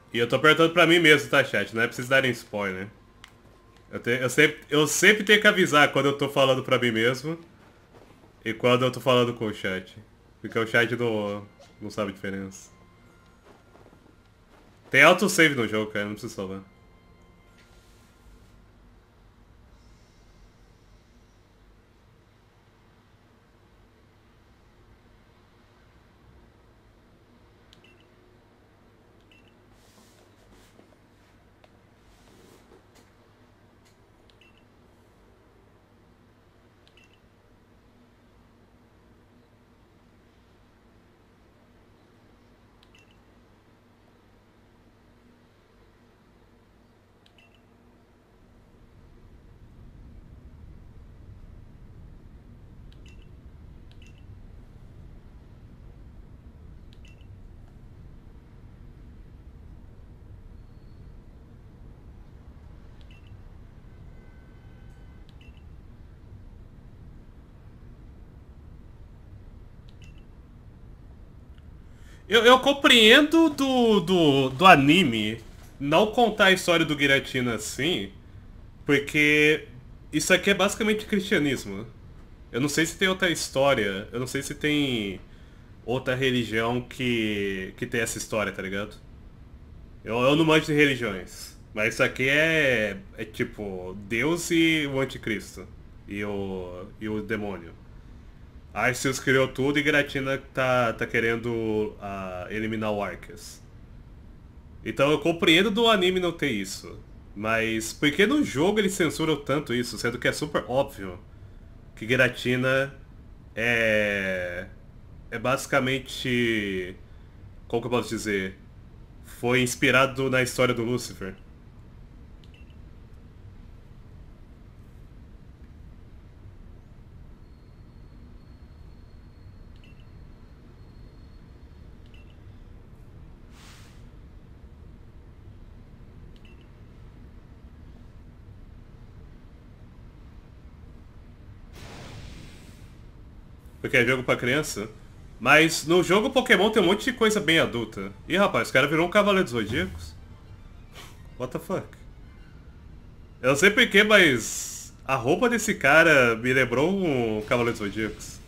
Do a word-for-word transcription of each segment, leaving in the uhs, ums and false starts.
E eu tô perguntando pra mim mesmo, tá, chat? Não é pra vocês darem spoiler. Eu, te, eu, sempre, eu sempre tenho que avisar quando eu tô falando pra mim mesmo e quando eu tô falando com o chat. Porque o chat não, não sabe a diferença. Tem autosave no jogo, cara, não precisa salvar. Eu, eu compreendo do, do, do anime não contar a história do Giratina assim, porque isso aqui é basicamente cristianismo. Eu não sei se tem outra história, eu não sei se tem outra religião que, que tem essa história, tá ligado? Eu, eu não manjo de religiões, mas isso aqui é, é tipo Deus e o anticristo e o, e o demônio. Arceus criou tudo e Giratina tá, tá querendo ah, eliminar o Arceus. Então eu compreendo do anime não ter isso. Mas por que no jogo eles censuram tanto isso, sendo que é super óbvio que Giratina é. É basicamente. Como que eu posso dizer? Foi inspirado na história do Lucifer. Porque é jogo pra criança. Mas no jogo Pokémon tem um monte de coisa bem adulta. Ih, rapaz, o cara virou um Cavaleiro dos Zodíacos. What the fuck? Eu não sei porquê, mas a roupa desse cara me lembrou um Cavaleiro dos Zodíacos.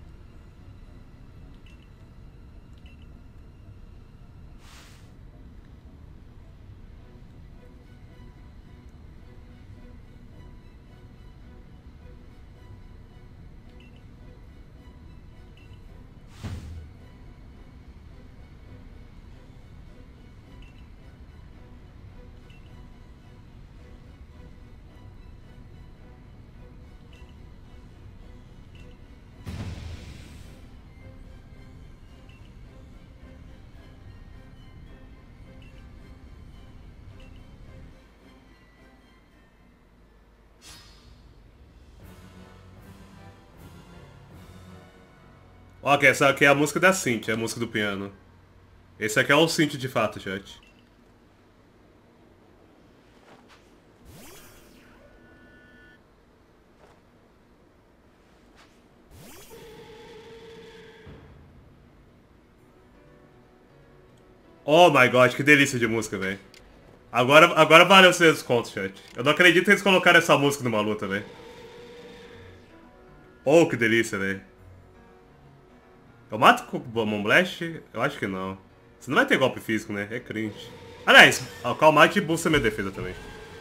Ok, essa aqui é a música da Cintia, é a música do piano. Esse aqui é o synth de fato, chat. Oh my god, que delícia de música, velho. Agora, agora valeu seus descontos, chat. Eu não acredito que eles colocaram essa música numa luta, velho. Oh, que delícia, velho. Eu mato com o Bomb Blast? Eu acho que não. Você não vai ter golpe físico, né? É cringe. Aliás, o Calm Might boosta minha defesa também.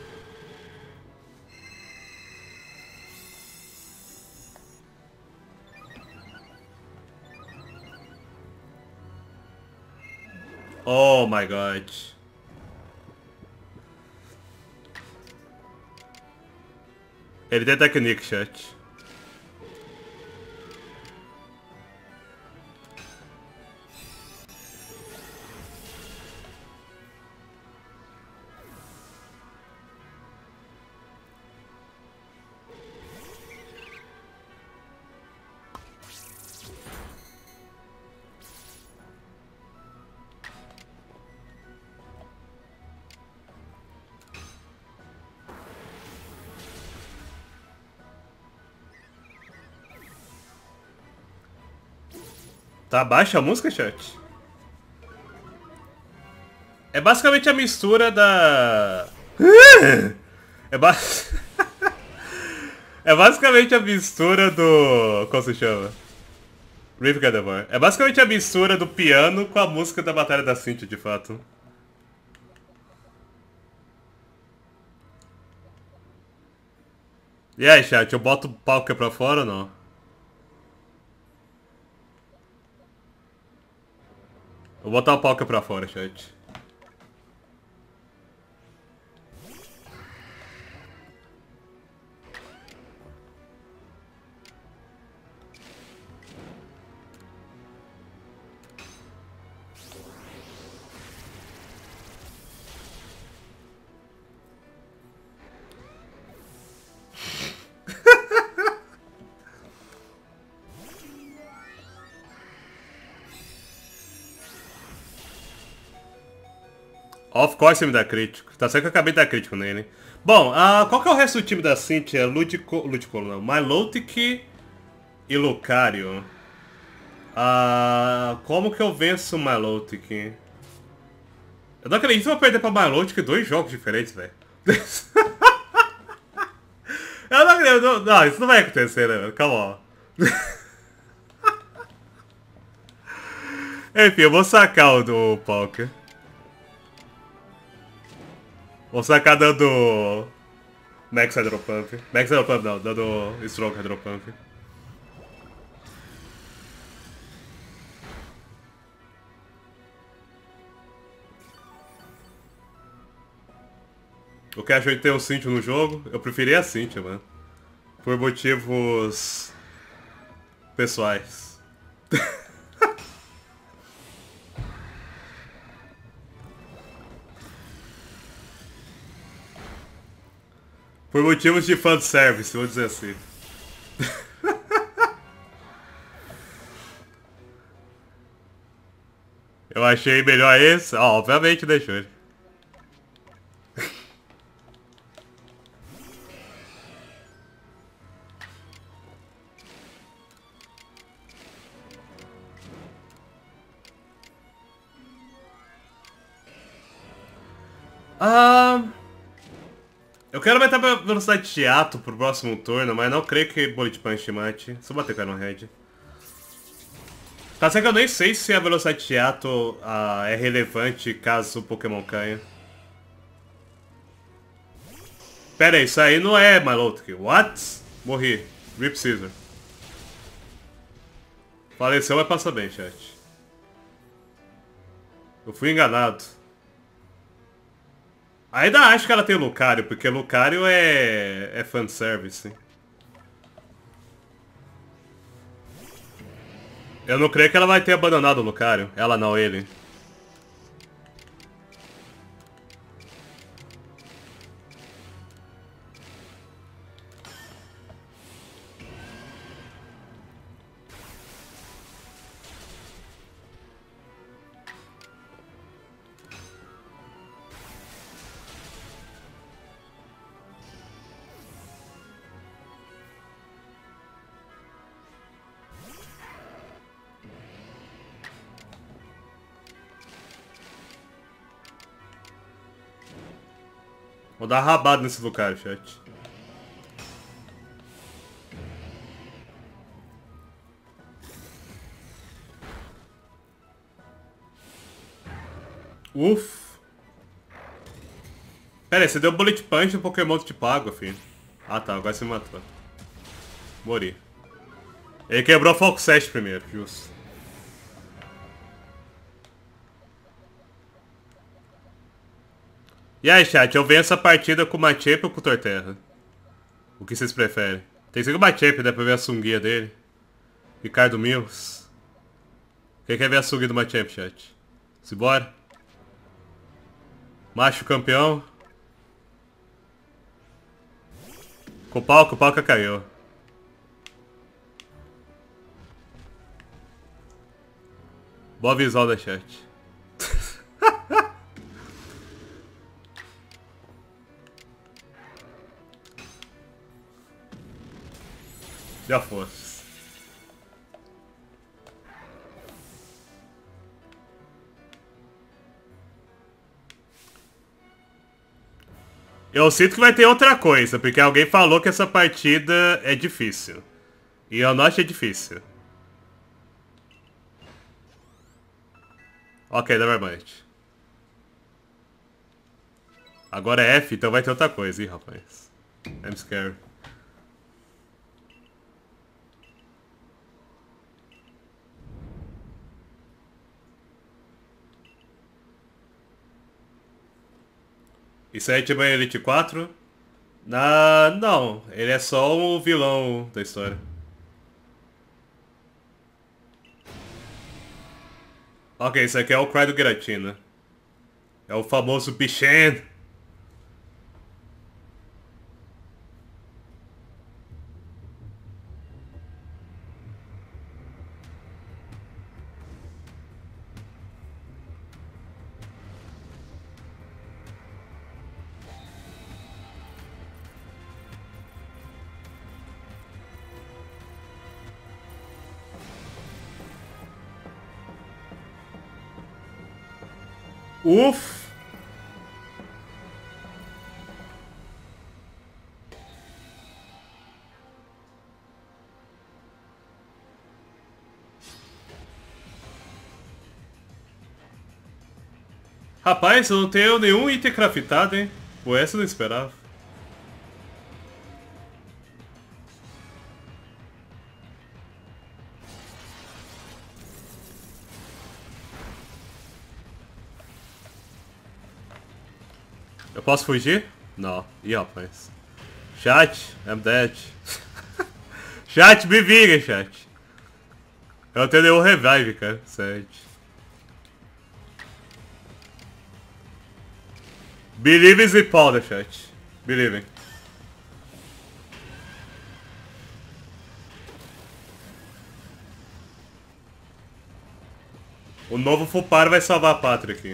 Oh my god. Ele tem technique, chat. Tá baixa a música, chat? É basicamente a mistura da... É, ba... é basicamente a mistura do... Como se chama? Riff Gadamore. É basicamente a mistura do piano com a música da Batalha da Cynthia, de fato. E aí, chat, eu boto o palco pra fora ou não? Eu vou botar o palco pra fora, chat. Of course me dá crítico. Tá certo que eu acabei de dar crítico nele. Bom, uh, qual que é o resto do time da Cynthia? Ludico... Ludicolo não. Milotic e Lucario. Uh, como que eu venço o Milotic? Eu não acredito que eu vou perder pra Milotic dois jogos diferentes, velho. Eu não acredito. Não, não, isso não vai acontecer, né, velho? Calma, ó. Enfim, eu vou sacar o do Poker. Vou sacar dando Max Hydropump. Max Hydropump não, dando Stroke Hydropump. O que achou de ter o Cynthia no jogo? Eu preferi a Cynthia, mano. Por motivos pessoais. Por motivos de fanservice, vou dizer assim. Eu achei melhor esse. Ó, obviamente deixou ele. Ah, eu quero aumentar a velocidade de ato pro próximo turno, mas não creio que Bullet Punch mate. Só bater com a Red. Tá certo que eu nem sei se a velocidade de ato ah, é relevante caso o Pokémon caia. Pera aí, isso aí não é Milotic. What? Morri. Rip Scissor. Faleceu, mas passa bem, chat. Eu fui enganado. Ainda acho que ela tem Lucario, porque Lucario é, é fanservice. Eu não creio que ela vai ter abandonado o Lucario. Ela não, ele. Vou dar rabado nesse Lucario, chat. Uff. Pera aí, você deu Bullet Punch no Pokémon que te pago, filho. Ah tá, agora você me matou. Mori. Ele quebrou o Foco sete primeiro, justo. E aí, chat, eu venço a partida com o Machamp ou com o Torterra? O que vocês preferem? Tem que ser com o Machamp, né, pra ver a sunguinha dele. Ricardo Mills. Quem quer ver a sunguinha do Machamp, chat? Simbora? Macho campeão. Com o palco, o palco caiu. Boa visão da chat. Já fosse. Eu sinto que vai ter outra coisa, porque alguém falou que essa partida é difícil. E eu não achei difícil. Ok, nevermind. Agora é F, então vai ter outra coisa, ih, rapaz. I'm scared. Isso aí é tipo Elite quatro? Ah, não. Ele é só o vilão da história. Ok, isso aqui é o Cry do Giratina. É o famoso Bichen. Uf! Rapaz, eu não tenho nenhum item craftado, hein? Pô, essa eu não esperava. Eu posso fugir? Não. Ih, rapaz. Chat, I'm dead. Chat, me vinga, chat. Eu não tenho nenhum revive, cara. Sete. Believe is the powder, chat. Believe. O novo Fupar vai salvar a pátria aqui.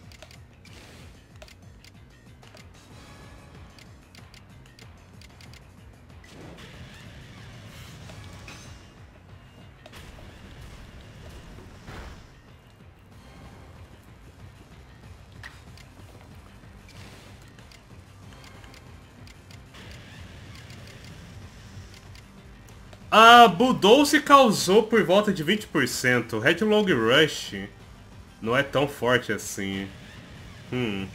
A Bulldoze causou por volta de vinte por cento. Headlong Rush não é tão forte assim. Hum.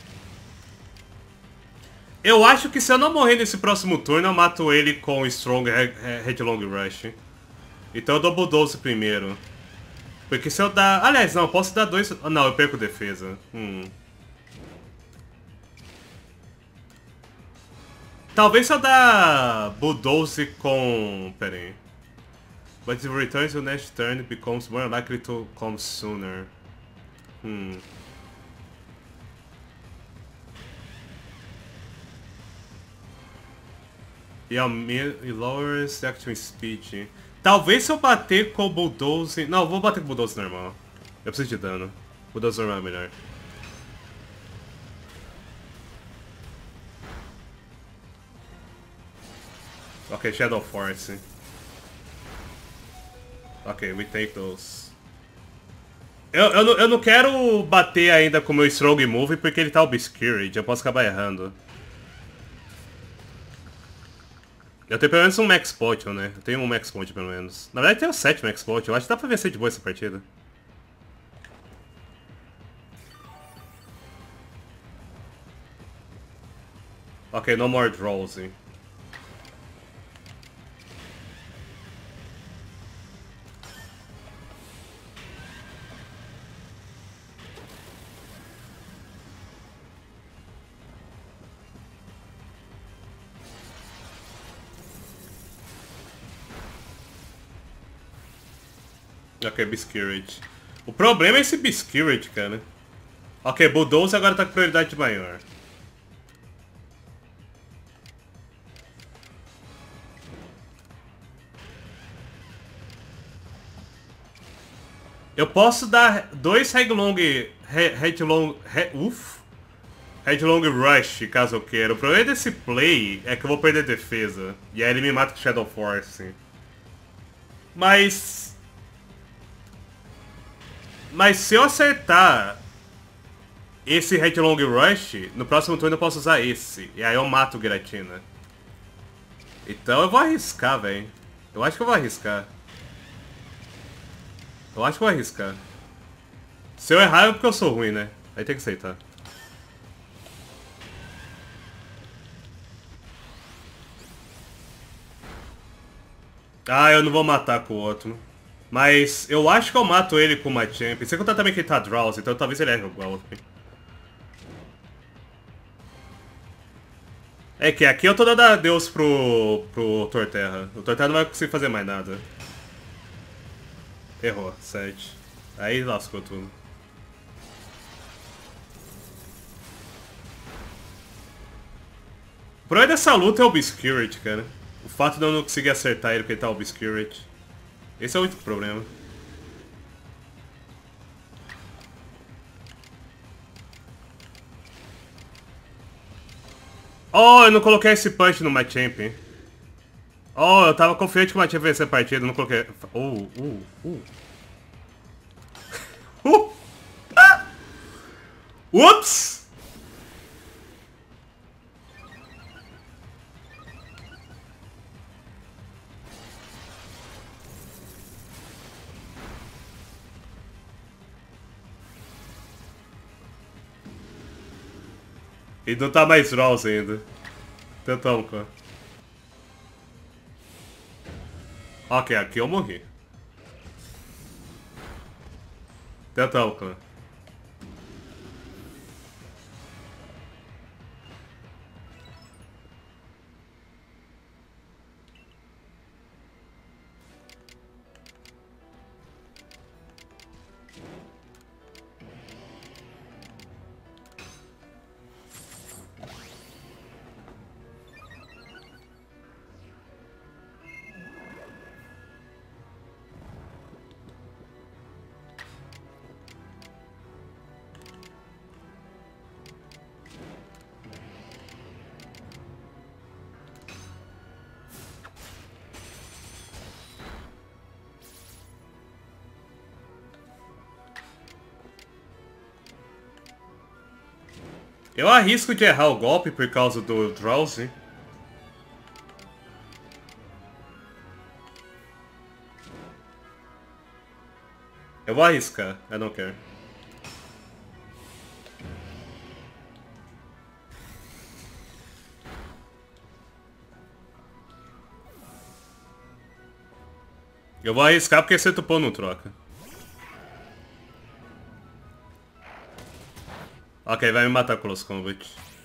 Eu acho que se eu não morrer nesse próximo turno, eu mato ele com Strong Headlong Rush. Então eu dou Bulldoze primeiro. Porque se eu dar... Aliás, não, eu posso dar dois... Não, eu perco defesa. Hum. Talvez se eu dar Bulldoze com... Pera aí. But the returns to next turn becomes more likely to come sooner. Hmm. E yeah, lowers action speed. Talvez se eu bater com o Bulldoze... Não, eu vou bater com o Bulldoze normal. Eu preciso de dano. Bulldoze normal é melhor. Ok, Shadow Force. Ok, we take those. Eu, eu, não, eu não quero bater ainda com o meu Strong Move porque ele tá Obscured, eu posso acabar errando. Eu tenho pelo menos um Max Potion, né? Eu tenho um Max Potion pelo menos. Na verdade eu tenho sete Max Potion, eu acho que dá pra vencer de boa essa partida. Ok, no more draws. Ok, Biscuit. O problema é esse Biscuit, cara. Ok, Bulldoze agora tá com prioridade maior. Eu posso dar dois Headlong... Headlong... Head, uf! Headlong Rush, caso eu queira. O problema desse play é que eu vou perder defesa. E aí ele me mata com Shadow Force. Mas... Mas se eu acertar esse Headlong Rush, no próximo turno eu posso usar esse. E aí eu mato o Giratina. Então eu vou arriscar, velho. Eu acho que eu vou arriscar. Eu acho que eu vou arriscar. Se eu errar é porque eu sou ruim, né? Aí tem que aceitar. Ah, eu não vou matar com o outro. Mas eu acho que eu mato ele com uma Champ. Sem contar também que ele tá Drowsy, então talvez ele erre o golpe. É que aqui eu tô dando adeus pro, pro Torterra. O Torterra não vai conseguir fazer mais nada. Errou, sete. Aí lascou tudo. O problema dessa luta é o Obscurity, cara. O fato de eu não conseguir acertar ele porque ele tá Obscurity. Esse é o único problema. Oh, eu não coloquei esse punch no Machamp. Oh, eu tava confiante que o Machamp ia vencer a partida, não coloquei... Uh, uh, uh. uh. Ah! Ups! E não tá mais Draws ainda. Tentamos, cara. Ok, aqui eu morri. Tentamos, cara. Eu arrisco de errar o golpe por causa do Drowsy. Eu vou arriscar, eu não quero. Eu vou arriscar porque você tupou não troca. Ok, vai me matar com Close Combat.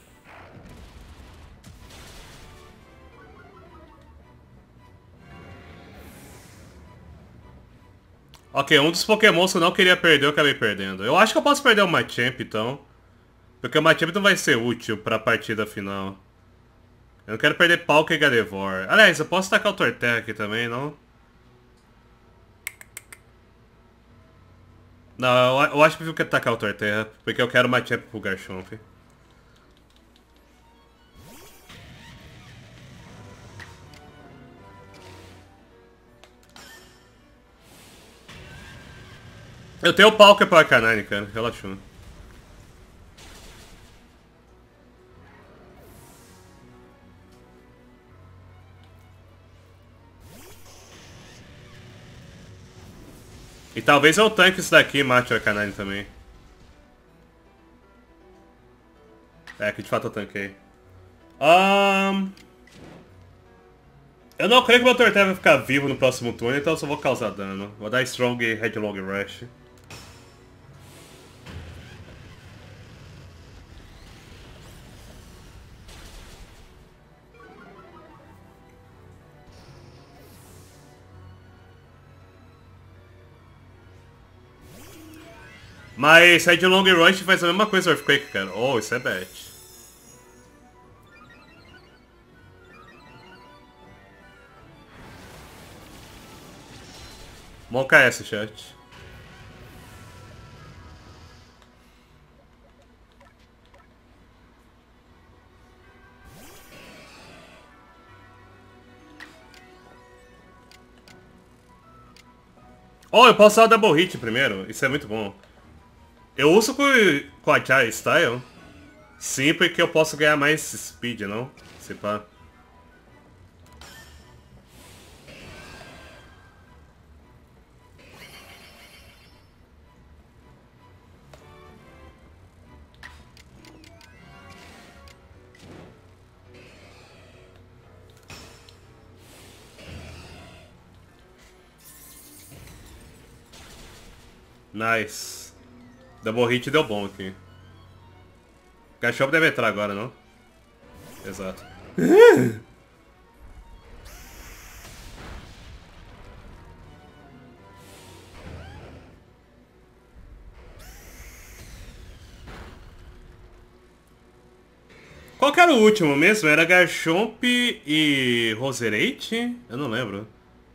Ok, um dos Pokémons que eu não queria perder, eu acabei perdendo. Eu acho que eu posso perder o Machamp, então. Porque o Machamp não vai ser útil pra partida final. Eu não quero perder Palkia e Gardevoir. Aliás, eu posso tacar o Torterra aqui também, não? Não, eu, eu acho que eu quero tacar o Torterra, porque eu quero o Machamp pro Garchomp. Eu tenho o Palkia pra Arcanine, cara. Relaxou. E talvez eu tanque isso daqui e mate o Arcanine também. É, que de fato eu tanquei. Um... Eu não creio que meu Torterra vai ficar vivo no próximo turno, então eu só vou causar dano. Vou dar Strong e Headlong Rush. Mas Headlong Rush faz a mesma coisa no Earthquake, cara. Oh, isso é bad. Bom K S, chat. Oh, eu posso usar o Double Hit primeiro. Isso é muito bom. Eu uso com, com a Chai Style. Sim, porque eu posso ganhar mais speed, não? Se pá. Nice. Double hit deu bom aqui. Garchomp deve entrar agora, não? Exato. Qual que era o último mesmo? Era Garchomp e Roserade? Eu não lembro.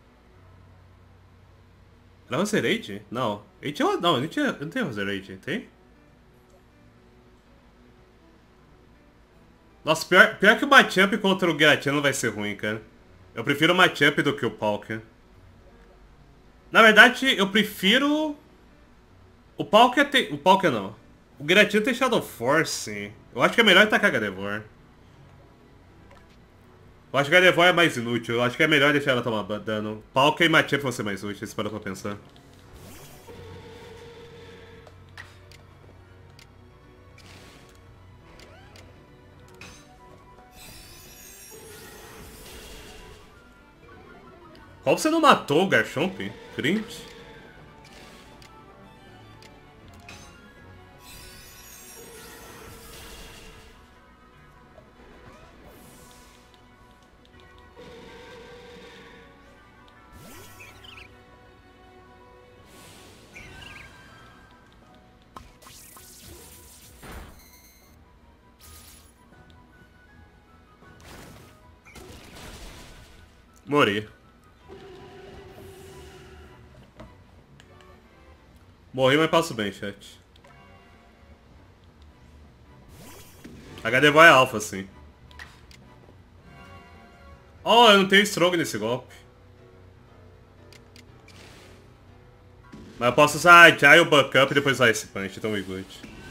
Era Roserade? Não. Ele tinha, não, ele tinha, não tem Roserade, tem? Nossa, pior, pior que o Machamp contra o Giratina vai ser ruim, cara. Eu prefiro o Machamp do que o Palkia. Na verdade, eu prefiro... O Palkia tem... O Palkia não. O Giratina tem Shadow Force. Eu acho que é melhor tacar Gardevoir. Eu acho que Gardevoir é mais inútil. Eu acho que é melhor deixar ela tomar dano. Palkia e Machamp vão ser mais úteis, para pra pensar. Qual você não matou o Garchomp? Cringe? Morri. Morri, mas passo bem, chat. A Gardevoir é alpha, sim. Oh, eu não tenho Strong nesse golpe. Mas eu posso usar a Jai, o backup e depois usar esse punch, então we good.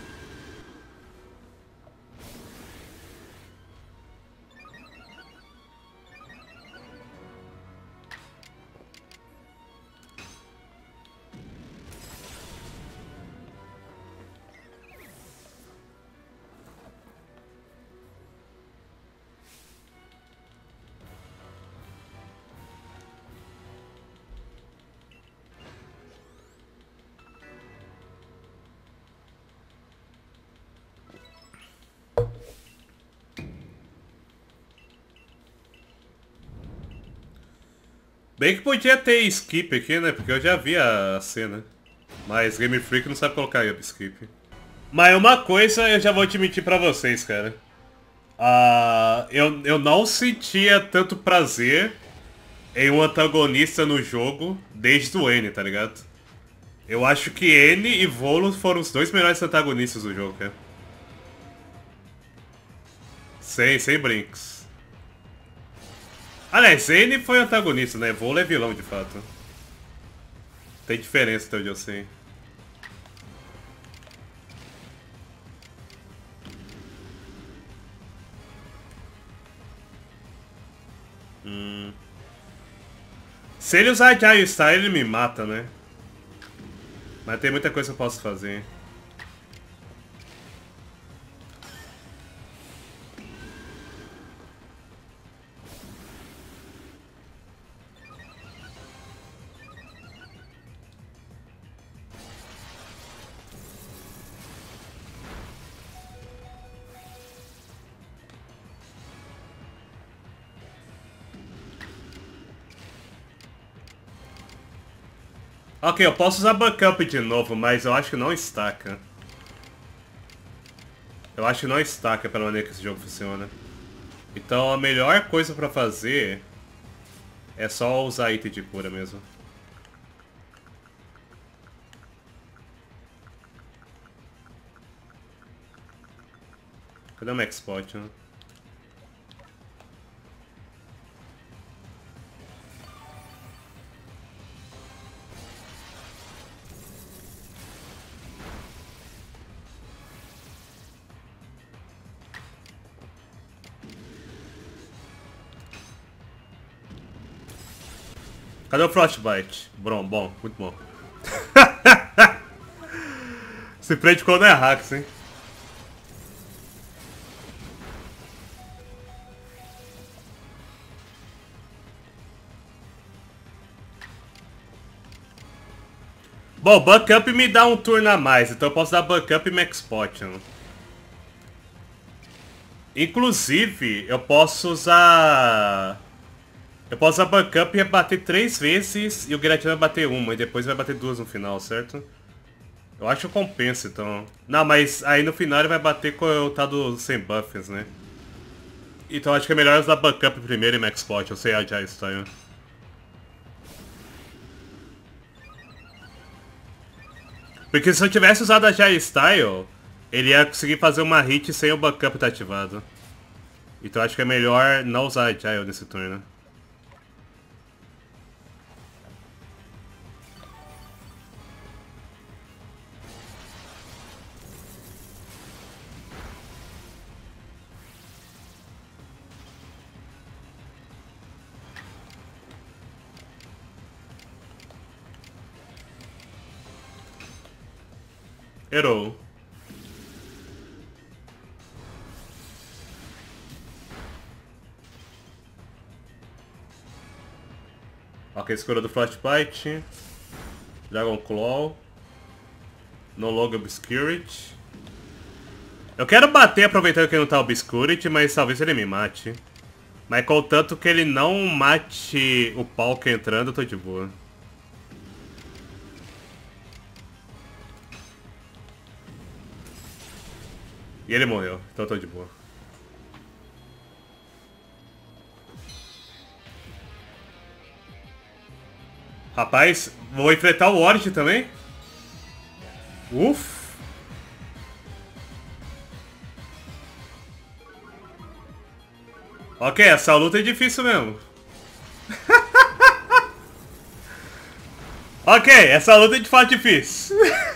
Bem que podia ter skip aqui, né? Porque eu já vi a cena. Mas Game Freak não sabe colocar skip. Mas uma coisa eu já vou admitir pra vocês, cara. Uh, eu, eu não sentia tanto prazer em um antagonista no jogo desde o N, tá ligado? Eu acho que N e Volo foram os dois melhores antagonistas do jogo, cara. Sem, sem brinks. Aliás, N foi antagonista, né? Volo é vilão, de fato. Tem diferença, até onde eu sei. Hum. Se ele usar Agile Style, ele me mata, né? Mas tem muita coisa que eu posso fazer. Ok, eu posso usar backup de novo, mas eu acho que não estaca. Eu acho que não estaca pela maneira que esse jogo funciona. Então a melhor coisa pra fazer é só usar item de cura mesmo. Cadê o Max Pot, né? Cadê o Frostbite? Bom, bom, muito bom. Se prende quando é hacks, hein? Bom, Backup me dá um turno a mais, então eu posso dar Backup e Max Potion. Inclusive, eu posso usar... Eu posso usar Backup e bater três vezes e o Giratina vai bater uma e depois vai bater duas no final, certo? Eu acho que compensa, então. Não, mas aí no final ele vai bater com o tal do sem buffs, né? Então acho que é melhor usar Backup primeiro e Max Potion, eu sei a Jai Style. Porque se eu tivesse usado a Jai Style, ele ia conseguir fazer uma hit sem o Backup estar ativado. Então acho que é melhor não usar a Agile nesse turno. Errou. Ok, escolha do Frostbite. Dragon Claw. No Logo Obscurity. Eu quero bater aproveitando que não tá Obscurity, mas talvez ele me mate. Mas contanto que ele não mate o Palco entrando, eu tô de boa. E ele morreu, então eu tô de boa. Rapaz, vou enfrentar o Origin também? Uff. Ok, essa luta é difícil mesmo. Ok, essa luta é de fato difícil.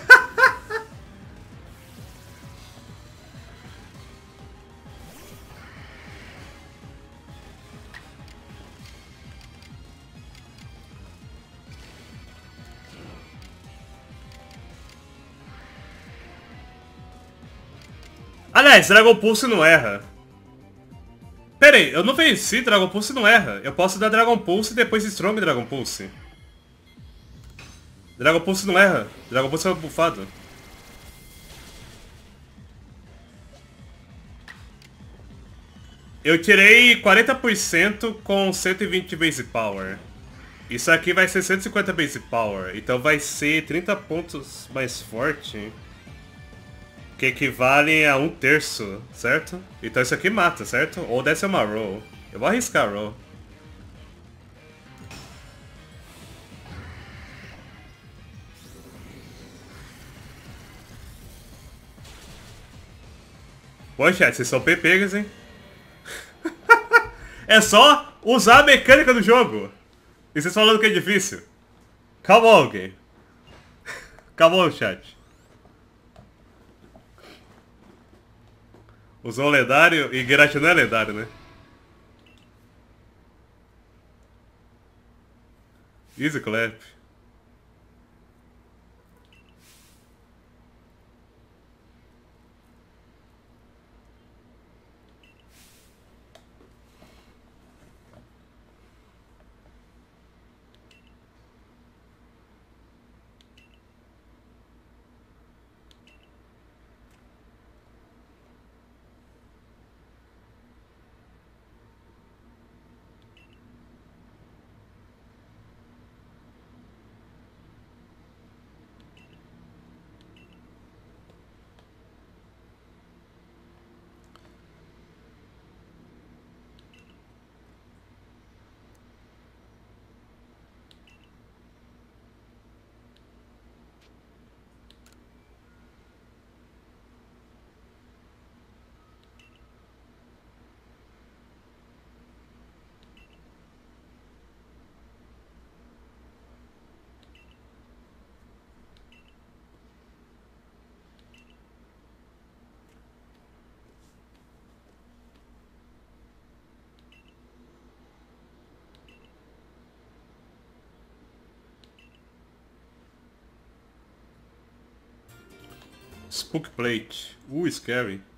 Aliás, Dragon Pulse não erra. Pera aí, eu não venci, Dragon Pulse não erra. Eu posso dar Dragon Pulse e depois Strong Dragon Pulse. Dragon Pulse não erra. Dragon Pulse é bufado. Eu tirei quarenta por cento com cento e vinte base power. Isso aqui vai ser cento e cinquenta base power. Então vai ser trinta pontos mais forte. Que equivale a um terço, certo? Então isso aqui mata, certo? Ou deve ser uma roll. Eu vou arriscar a roll. Pô, chat, vocês são pepegas, hein? É só usar a mecânica do jogo. E vocês falando que é difícil. Calma, alguém. Calma, chat. Usou o lendário e Geralt não é lendário, né? Easy clap. Spook Plate. Uh, scary.